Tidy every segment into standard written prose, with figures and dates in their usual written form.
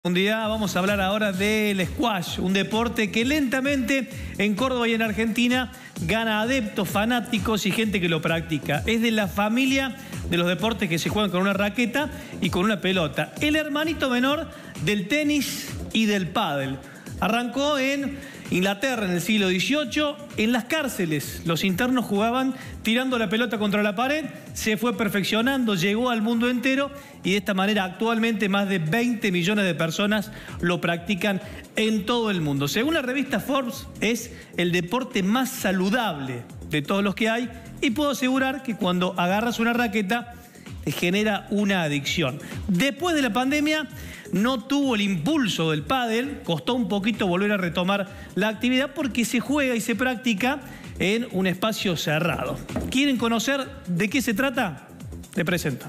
Un día vamos a hablar ahora del squash, un deporte que lentamente en Córdoba y en Argentina gana adeptos, fanáticos y gente que lo practica. Es de la familia de los deportes que se juegan con una raqueta y con una pelota. El hermanito menor del tenis y del pádel. Arrancó en Inglaterra en el siglo XVIII. En las cárceles los internos jugaban tirando la pelota contra la pared. Se fue perfeccionando, llegó al mundo entero y de esta manera actualmente más de 20 millones de personas lo practican en todo el mundo. Según la revista Forbes, es el deporte más saludable de todos los que hay y puedo asegurar que cuando agarras una raqueta te genera una adicción. Después de la pandemia no tuvo el impulso del pádel, costó un poquito volver a retomar la actividad porque se juega y se practica en un espacio cerrado. ¿Quieren conocer de qué se trata? Te presento.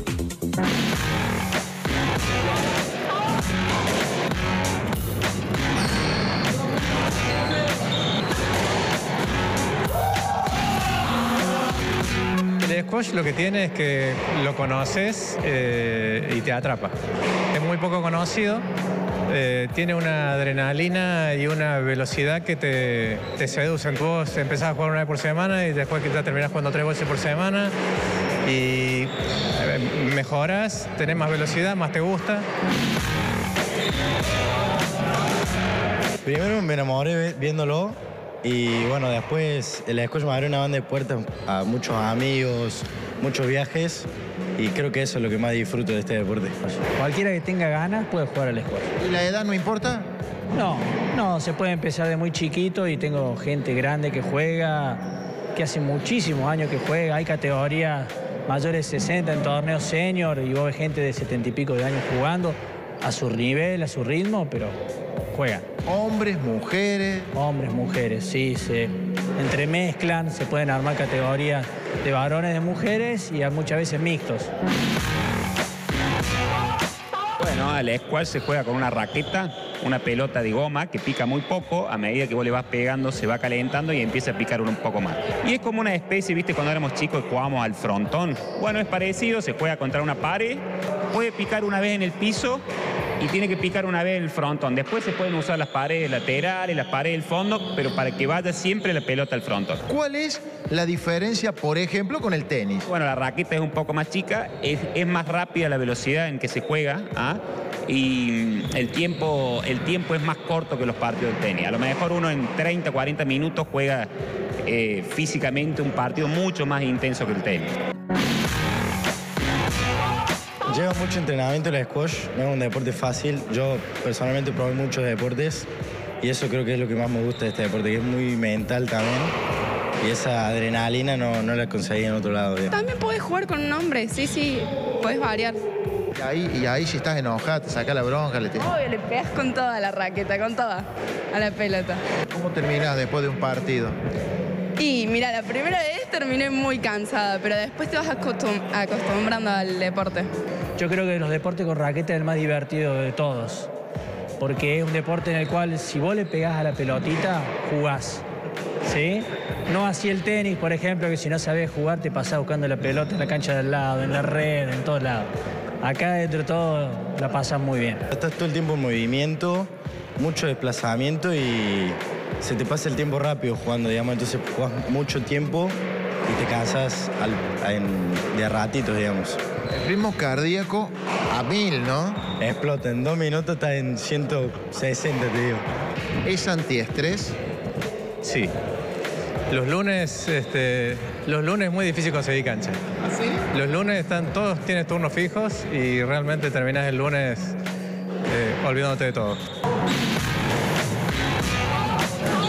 El squash lo que tiene es que lo conoces y te atrapa. Es muy poco conocido, tiene una adrenalina y una velocidad que te seducen. Vos empezás a jugar una vez por semana y después que ya terminás jugando 3 veces por semana y mejoras, tenés más velocidad, más te gusta. Primero me enamoré viéndolo. Y bueno, después el squash me abrió una banda de puertas a muchos amigos, muchos viajes y creo que eso es lo que más disfruto de este deporte. Cualquiera que tenga ganas puede jugar al squash. ¿Y la edad no importa? No, se puede empezar de muy chiquito y tengo gente grande que juega, que hace muchísimos años que juega. Hay categorías mayores de 60 en torneos senior y vos ves gente de 70 y pico de años jugando a su nivel, a su ritmo, pero juegan. ¿Hombres, mujeres? Hombres, mujeres, sí, se entremezclan, se pueden armar categorías de varones, de mujeres y muchas veces mixtos. Bueno, al squash se juega con una raqueta, una pelota de goma que pica muy poco. A medida que vos le vas pegando se va calentando y empieza a picar un poco más. Y es como una especie, ¿viste? Cuando éramos chicos jugábamos al frontón. Bueno, es parecido, se juega contra una pared, puede picar una vez en el piso y tiene que picar una vez en el frontón. Después se pueden usar las paredes laterales, las paredes del fondo, pero para que vaya siempre la pelota al frontón. ¿Cuál es la diferencia, por ejemplo, con el tenis? Bueno, la raqueta es un poco más chica, es más rápida la velocidad en que se juega, y el tiempo es más corto que los partidos del tenis. A lo mejor uno en 30, 40 minutos juega físicamente un partido mucho más intenso que el tenis. Lleva mucho entrenamiento el squash, no es un deporte fácil. Yo personalmente probé muchos deportes y eso creo que es lo que más me gusta de este deporte, que es muy mental también. Y esa adrenalina no la conseguí en otro lado, digamos. También podés jugar con un hombre, sí, podés variar. Y ahí si estás enojada, te saca la bronca, Obvio, le pegas con toda la raqueta, con toda, a la pelota. ¿Cómo terminás después de un partido? Y mira, la primera vez terminé muy cansada, pero después te vas acostumbrando al deporte. Yo creo que los deportes con raqueta es el más divertido de todos, porque es un deporte en el cual si vos le pegás a la pelotita, jugás, ¿sí? No así el tenis, por ejemplo, que si no sabés jugar te pasás buscando la pelota en la cancha de al lado, en la red, en todos lados. Acá dentro de todo la pasás muy bien. Estás todo el tiempo en movimiento, mucho desplazamiento y se te pasa el tiempo rápido jugando, digamos, entonces jugás mucho tiempo y te cansas de ratitos, digamos. El ritmo cardíaco a 1000, ¿no? Explota, en 2 minutos estás en 160, te digo. ¿Es antiestrés? Sí. Los lunes es muy difícil conseguir cancha. ¿Ah, sí? Los lunes todos tienen turnos fijos y realmente terminás el lunes olvidándote de todo.